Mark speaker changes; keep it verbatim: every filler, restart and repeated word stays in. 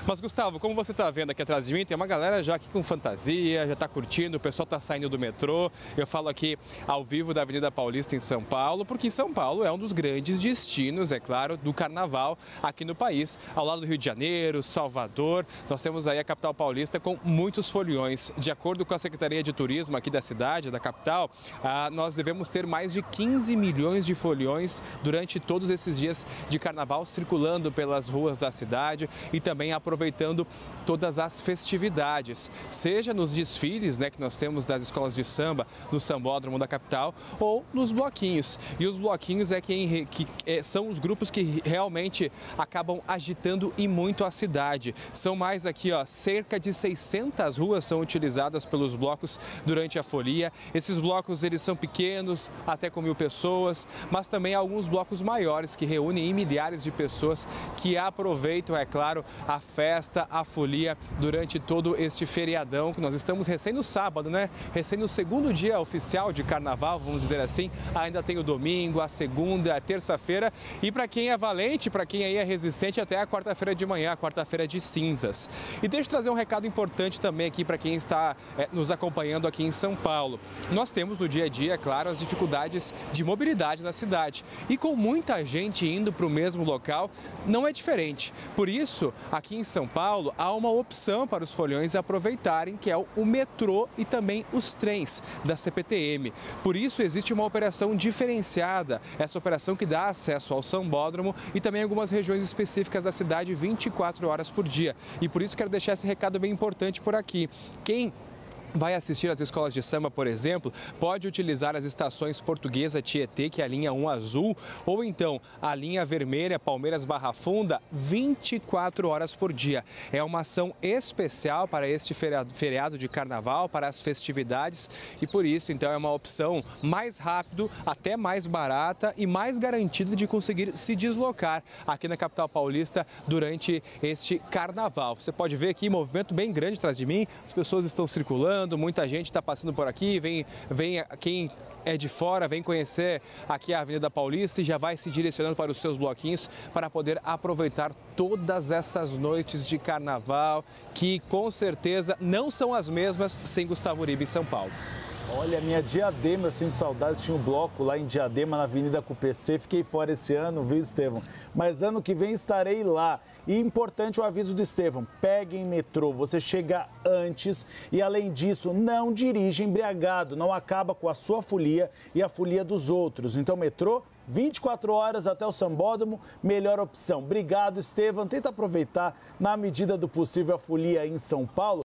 Speaker 1: Mas, Gustavo, como você está vendo aqui atrás de mim, tem uma galera já aqui com fantasia, já está curtindo, o pessoal está saindo do metrô. Eu falo aqui ao vivo da Avenida Paulista em São Paulo, porque São Paulo é um dos grandes destinos, é claro, do carnaval aqui no país. Ao lado do Rio de Janeiro, Salvador, nós temos aí a capital paulista com muitos foliões. De acordo com a Secretaria de Turismo aqui da cidade, da capital, ah, nós devemos ter mais de quinze milhões de foliões durante todos esses dias de carnaval circulando pelas ruas da cidade e também aproveitando todas as festividades, seja nos desfiles, né, que nós temos das escolas de samba no sambódromo da capital ou nos bloquinhos. E os bloquinhos é quem que é, são os grupos que realmente acabam agitando e muito a cidade. São mais aqui, ó, cerca de seiscentas ruas são utilizadas pelos blocos durante a folia. Esses blocos eles são pequenos, até com mil pessoas, mas também alguns blocos maiores que reúnem milhares de pessoas que aproveitam, é claro, a festa, a folia durante todo este feriadão que nós estamos recém no sábado, né? Recém no segundo dia oficial de carnaval, vamos dizer assim. Ainda tem o domingo, a segunda, a terça-feira e para quem é valente, para quem aí é resistente, até a quarta-feira de manhã, a quarta-feira de cinzas. E deixa eu trazer um recado importante também aqui para quem está é, nos acompanhando aqui em São Paulo. Nós temos no dia a dia, é claro, as dificuldades de mobilidade na cidade e com muita gente indo para o mesmo local, não é diferente. Por isso, aqui em São Paulo, há uma opção para os foliões aproveitarem, que é o metrô e também os trens da C P T M. Por isso, existe uma operação diferenciada, essa operação que dá acesso ao sambódromo e também algumas regiões específicas da cidade vinte e quatro horas por dia. E por isso quero deixar esse recado bem importante por aqui. Quem vai assistir às escolas de samba, por exemplo, pode utilizar as estações Portuguesa Tietê, que é a linha um azul, ou então a linha vermelha Palmeiras Barra Funda, vinte e quatro horas por dia. É uma ação especial para este feriado, feriado de carnaval, para as festividades, e por isso, então, é uma opção mais rápido, até mais barata e mais garantida de conseguir se deslocar aqui na capital paulista durante este carnaval. Você pode ver aqui movimento bem grande atrás de mim, as pessoas estão circulando, muita gente está passando por aqui, vem, vem quem é de fora, vem conhecer aqui a Avenida Paulista e já vai se direcionando para os seus bloquinhos para poder aproveitar todas essas noites de carnaval que com certeza não são as mesmas sem Gustavo Uribe em São Paulo.
Speaker 2: Olha, minha Diadema, eu sinto saudades, tinha um bloco lá em Diadema, na Avenida com o P C, fiquei fora esse ano, viu, Estevão? Mas ano que vem estarei lá. E importante o aviso do Estevão, peguem metrô, você chega antes e, além disso, não dirige embriagado, não acaba com a sua folia e a folia dos outros. Então, metrô, vinte e quatro horas até o sambódromo, melhor opção. Obrigado, Estevão. Tenta aproveitar, na medida do possível, a folia em São Paulo.